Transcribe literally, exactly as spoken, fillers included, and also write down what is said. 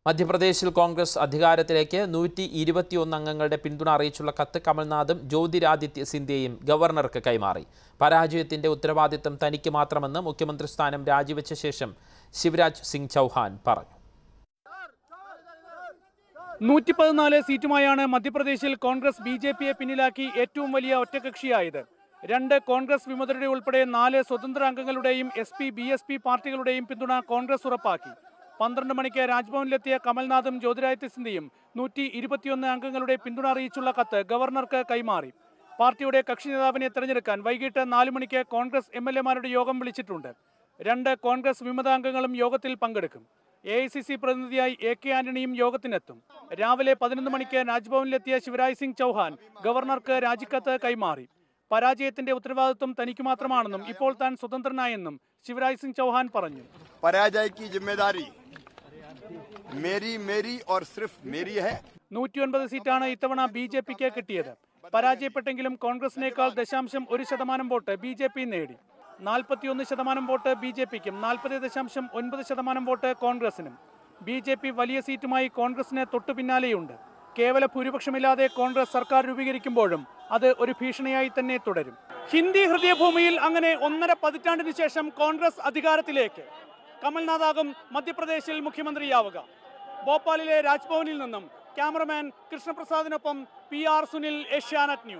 മധ്യപ്രദേശിൽ കോൺഗ്രസ് അധികാരത്തിലേക്ക് നൂറ്റി ഇരുപത്തിയൊന്ന് അംഗങ്ങളുടെ പിന്തുണ അറിയിച്ചുള്ള കത്ത് കമൽനാഥും ജ്യോതിരാദിത്യ സിന്ധ്യയും ഗവർണർക്ക് കൈമാറി. പരാജയത്തിന്റെ ഉത്തരവാദിത്തം തനിക്ക് മാത്രമെന്ന് മുഖ്യമന്ത്രി സ്ഥാനം രാജിവെച്ച ശേഷം ശിവരാജ് സിംഗ് ചൗഹാൻ പറഞ്ഞു. നൂറ്റി പതിനാല് സീറ്റുമായാണ് മധ്യപ്രദേശിൽ കോൺഗ്രസ് ബി ജെ പിയെ പിന്നിലാക്കി ഏറ്റവും വലിയ ഒറ്റകക്ഷിയായത്. രണ്ട് കോൺഗ്രസ് വിമതരുടെ ഉൾപ്പെടെ നാല് സ്വതന്ത്ര അംഗങ്ങളുടെയും S P B S P പാർട്ടികളുടെയും പിന്തുണ കോൺഗ്രസ് ഉറപ്പാക്കി. പന്ത്രണ്ട് മണിക്ക് രാജ്ഭവനിലെത്തിയ കമൽനാഥും ജ്യോതിരാദിത്യ സിന്ധ്യയും നൂറ്റി ഇരുപത്തിയൊന്ന് അംഗങ്ങളുടെ പിന്തുണ അറിയിച്ചുള്ള കത്ത് ഗവർണർക്ക് കൈമാറി. പാർട്ടിയുടെ കക്ഷി നേതാവിനെ തെരഞ്ഞെടുക്കാൻ വൈകിട്ട് നാല് മണിക്ക് കോൺഗ്രസ് എം എൽ എമാരുടെ യോഗം വിളിച്ചിട്ടുണ്ട്. രണ്ട് കോൺഗ്രസ് വിമതാംഗങ്ങളും യോഗത്തിൽ പങ്കെടുക്കും. എ ഐ സി സി പ്രതിനിധിയായി എ കെ ആന്റണിയും യോഗത്തിനെത്തും. രാവിലെ പതിനൊന്ന് മണിക്ക് രാജ്ഭവനിലെത്തിയ ശിവരാജ് സിംഗ് ചൗഹാൻ ഗവർണർക്ക് രാജിക്കത്ത് കൈമാറി. പരാജയത്തിന്റെ ഉത്തരവാദിത്വം തനിക്ക് മാത്രമാണെന്നും ഇപ്പോൾ താൻ സ്വതന്ത്രനായെന്നും ശിവരാജ് സിംഗ് ചൗഹാൻ പറഞ്ഞു. പരാജയकी जिम्मेदारी मेरी मेरी और सिर्फ मेरी है. നൂറ്റിയൊൻപത് സീറ്റാണ് ഇത്തവണ ബി ജെ പിക്ക് കിട്ടിയത്. പരാജയപ്പെട്ടെങ്കിലും കോൺഗ്രസിനേക്കാൾ ദശാംശം ഒരു ശതമാനം വോട്ട് ബി ജെ പി നേടി. നാൽപ്പത്തിയൊന്ന് ശതമാനം വോട്ട് ബി ജെ പിക്കും നാൽപ്പത് ദശാംശം ഒൻപത് ശതമാനം വോട്ട് കോൺഗ്രസിനും. ബി ജെ പി വലിയ സീറ്റുമായി കോൺഗ്രസിന് തൊട്ടു പിന്നാലെയുണ്ട്. കേവല ഭൂരിപക്ഷമില്ലാതെ കോൺഗ്രസ് സർക്കാർ രൂപീകരിക്കുമ്പോഴും അത് ഒരു ഭീഷണിയായി തന്നെ തുടരും. ഹിന്ദി ഹൃദയഭൂമിയിൽ അങ്ങനെ ഒന്നര പതിറ്റാണ്ടിന് ശേഷം കോൺഗ്രസ് അധികാരത്തിലേക്ക്. കമൽനാഥാകും മധ്യപ്രദേശിൽ മുഖ്യമന്ത്രിയാവുക. ഭോപ്പാലിലെ രാജ്ഭവനിൽ നിന്നും ക്യാമറമാൻ കൃഷ്ണപ്രസാദിനൊപ്പം P R Sunil, Asianet news.